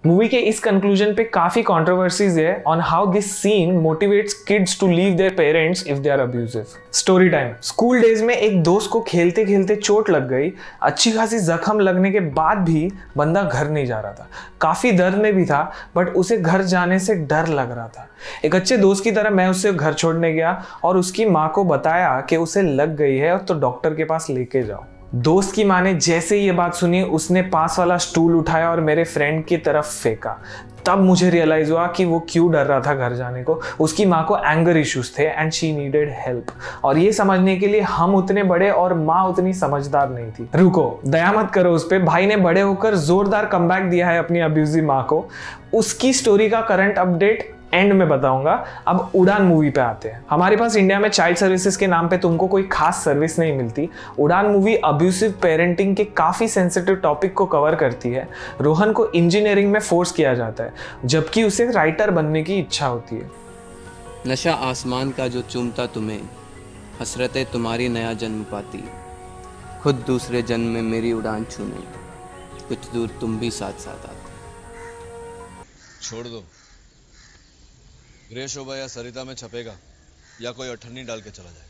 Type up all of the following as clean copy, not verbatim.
Movie के इस conclusion पे काफी कंट्रोवर्सीज है on how this scene motivates kids to leave their parents if they are abusive. Story time. School days में एक दोस्त को खेलते खेलते चोट लग गई। अच्छी खासी जख्म लगने के बाद भी बंदा घर नहीं जा रहा था। काफी दर्द में भी था, बट उसे घर जाने से डर लग रहा था। एक अच्छे दोस्त की तरह मैं उसे घर छोड़ने गया और उसकी माँ को बताया कि उसे लग गई है तो डॉक्टर के पास लेके जाओ। दोस्त की माँ ने जैसे ही ये बात सुनी, उसने पास वाला स्टूल उठाया और मेरे फ्रेंड की तरफ फेंका। तब मुझे रियलाइज हुआ कि वो क्यों डर रहा था घर जाने को। उसकी माँ को एंगर इश्यूज थे एंड शी नीडेड हेल्प, और ये समझने के लिए हम उतने बड़े और माँ उतनी समझदार नहीं थी। रुको, दया मत करो उस पे। भाई ने बड़े होकर जोरदार कमबैक दिया है अपनी अब्यूजिव माँ को। उसकी स्टोरी का करंट अपडेट एंड में बताऊंगा। अब उड़ान मूवी पे आते हैं। हमारे पास इंडिया में चाइल्ड सर्विसेज के नाम पे तुमको कोई खास सर्विस नहीं मिलती। उड़ान मूवी अब्यूसिव पेरेंटिंग के काफी सेंसिटिव टॉपिक को कवर करती है। रोहन को इंजीनियरिंग में फोर्स किया जाता है, जबकि उसे राइटर बनने की इच्छा होती है। नशा आसमान का जो चूमता तुम्हें, हसरतें तुम्हारी नया जन्म पाती, खुद दूसरे जन्म में मेरी उड़ान छूने, कुछ दूर तुम भी साथ साथ आते। छोड़ दो, ग्रे शोभा या सरिता में छपेगा या कोई अठन्नी डाल के चला जाएगा।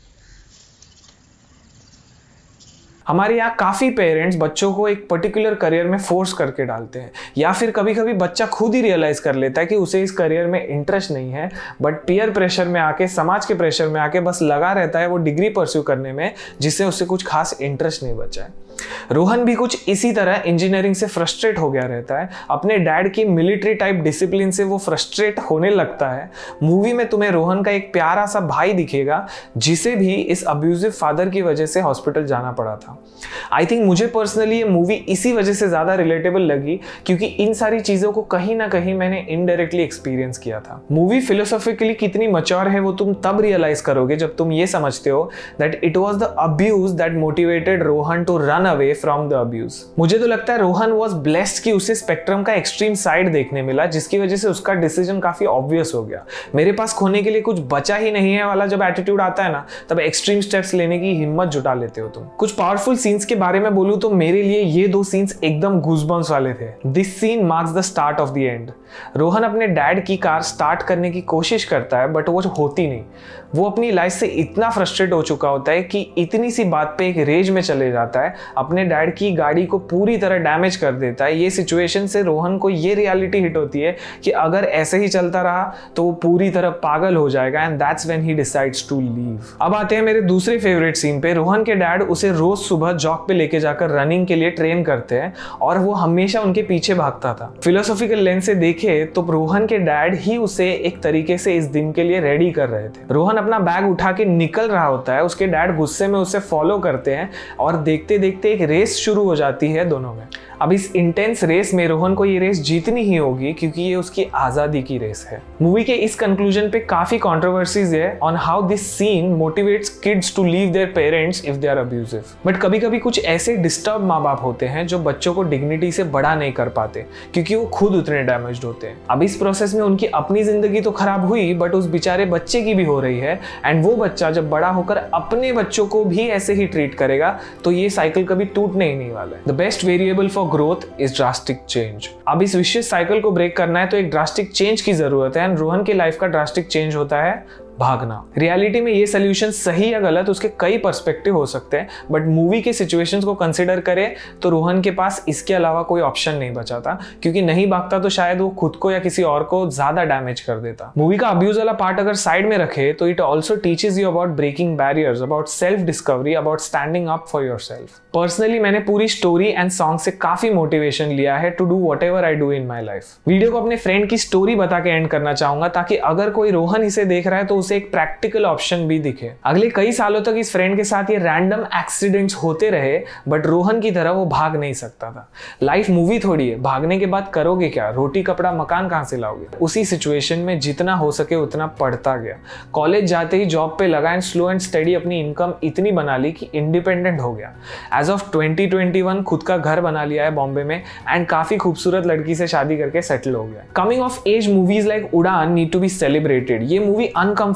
हमारे यहाँ काफी पेरेंट्स बच्चों को एक पर्टिकुलर करियर में फोर्स करके डालते हैं, या फिर कभी कभी बच्चा खुद ही रियलाइज कर लेता है कि उसे इस करियर में इंटरेस्ट नहीं है, बट पीयर प्रेशर में आके, समाज के प्रेशर में आके बस लगा रहता है वो डिग्री परस्यू करने में, जिससे उसे कुछ खास इंटरेस्ट नहीं बचा है। रोहन भी कुछ इसी तरह इंजीनियरिंग से फ्रस्ट्रेट हो गया रहता है। अपने डैड की मिलिट्री टाइप डिसिप्लिन से वो फ्रस्ट्रेट होने लगता है। मूवी में तुम्हें रोहन का एक प्यारा सा भाई दिखेगा, जिसे भी इस अब्यूजिव फादर की वजह से हॉस्पिटल जाना पड़ा था। आई थिंक मुझे पर्सनली ये मूवी इसी वजह से ज्यादा रिलेटेबल लगी, क्योंकि इन सारी चीजों को कहीं ना कहीं मैंने इनडायरेक्टली एक्सपीरियंस किया था। मूवी फिलोसॉफिकली कितनी मैच्योर है वो तुम तब रियलाइज करोगे जब तुम ये समझते हो that it was the abuse that motivated Rohan to run away from the abuse. मुझे तो लगता है रोहन वाज ब्लेस्ड कि उसे स्पेक्ट्रम का एक्सट्रीम साइड देखने मिला, जिसकी वजह से उसका डिसीजन काफी ऑब्वियस हो गया। मेरे पास खोने के लिए कुछ बचा ही नहीं है वाला जब एटीट्यूड आता है ना, तब एक्सट्रीम स्टेप्स लेने की हिम्मत जुटा लेते हो तुम। कुछ पावरफुल सीन्स के बारे में बोलूं तो मेरे लिए ये दो सीन्स एकदम गूज़बम्प्स वाले थे। This scene marks the start of the end. Rohan अपने डैड की कार स्टार्ट करने की कोशिश करता है, बट वो होती नहीं। वो अपनी लाइफ से इतना फ्रस्ट्रेट हो चुका होता है कि इतनी सी बात पे एक रेज में चले जाता है, अपने डैड की गाड़ी को पूरी तरह डैमेज कर देता है। ये सिचुएशन से रोहन को ये रियलिटी हिट होती है कि अगर ऐसे ही चलता रहा तो वो पूरी तरह पागल हो जाएगा, and that's when he decides to leave. अब आते हैं मेरे दूसरे फेवरेट सीन पे। रोहन के डैड उसे रोज सुबह जॉब पे लेके जाकर रनिंग के लिए ट्रेन करते हैं, और वो हमेशा उनके पीछे भागता था। फिलोसॉफिकल लेंस से देखे तो रोहन के डैड ही उसे एक तरीके से इस दिन के लिए रेडी कर रहे थे। रोहन अपना बैग उठा के निकल रहा होता है, उसके डैड गुस्से में उसे फॉलो करते हैं, और देखते देखते एक रेस शुरू हो जाती है दोनों में। अब इस इंटेंस रेस में रोहन को ये रेस जीतनी ही होगी, क्योंकि ये उसकी आजादी की रेस है। मूवी के इस कंक्लूजन पे काफी कंट्रोवर्सीज है on how this scene motivates kids to leave their parents if they are abusive. But कभी कभी कुछ ऐसे डिस्टर्ब माँ बाप होते हैं जो बच्चों को डिग्निटी से बड़ा नहीं कर पाते, क्योंकि वो खुद उतने डैमेज्ड होते हैं। अब इस प्रोसेस में उनकी अपनी जिंदगी तो खराब हुई, बट उस बेचारे बच्चे की भी हो रही है, एंड वो बच्चा जब बड़ा होकर अपने बच्चों को भी ऐसे ही ट्रीट करेगा तो ये साइकिल कभी टूटने ही नहीं वाला है। The best variable for growth is drastic change. अब इस विशेष साइकिल को ब्रेक करना है तो एक ड्रास्टिक चेंज की जरूरत है, एंड रोहन के लाइफ का ड्रास्टिक चेंज होता है भागना। रियलिटी में ये सोल्यूशन सही या गलत उसके कई पर्सपेक्टिव हो सकते हैं, बट मूवी के सिचुएशंस को कंसीडर करें तो रोहन के पास इसके अलावा कोई ऑप्शन नहीं बचा था, क्योंकि नहीं भागता तो शायद वो खुद को या किसी और को ज्यादा डैमेज कर देता। मूवी का अब्यूज वाला पार्ट अगर साइड में रखे तो it also teaches you about breaking barriers, about self discovery, about standing up for yourself. Personally मैंने पूरी स्टोरी एंड सॉन्ग से काफी मोटिवेशन लिया है to do whatever I do in my life. Video को अपने फ्रेंड की स्टोरी बता के एंड करना चाहूंगा, ताकि अगर कोई रोहन इसे देख रहा है तो उसे एक प्रैक्टिकल ऑप्शन भी दिखे। अगले कई सालों तक इस फ्रेंड के साथ ये रैंडम एक्सीडेंट्स होते रहे, बट रोहन की तरह वो भाग नहीं सकता था। लाइफ मूवी थोड़ी है, भागने के बाद करोगे क्या? रोटी कपड़ा मकान कहां से लाओगे? उसी सिचुएशन में जितना हो सके उतना पढ़ता गया। कॉलेज जाते ही जॉब पे लगा एंड स्लो एंड स्टडी अपनी इनकम इतनी बना ली कि इंडिपेंडेंट हो गया। एज ऑफ 2021 खुद का घर बना लिया है बॉम्बे में, एंड काफी खूबसूरत लड़की से शादी करके सेटल हो गया। Coming of age movies like Udaan need to be celebrated. ये movie uncomfortable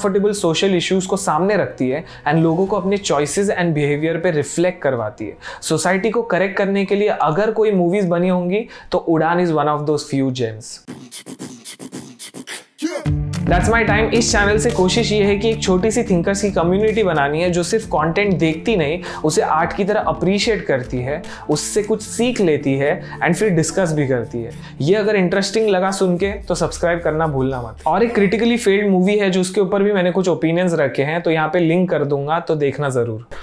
uncomfortable social issues को सामने रखती है एंड लोगों को अपने चॉइसेस एंड बिहेवियर पे रिफ्लेक्ट करवाती है। सोसाइटी को करेक्ट करने के लिए अगर कोई मूवीज बनी होंगी तो Udaan is one of those few gems. That's my time. इस चैनल से कोशिश ये है कि एक छोटी सी थिंकर्स की कम्युनिटी बनानी है जो सिर्फ कंटेंट देखती नहीं, उसे आर्ट की तरह अप्रिशिएट करती है, उससे कुछ सीख लेती है एंड फिर डिस्कस भी करती है। ये अगर इंटरेस्टिंग लगा सुन के तो सब्सक्राइब करना भूलना मत। और एक क्रिटिकली फेल्ड मूवी है जो उसके ऊपर भी मैंने कुछ ओपिनियंस रखे हैं, तो यहाँ पे लिंक कर दूंगा, तो देखना जरूर।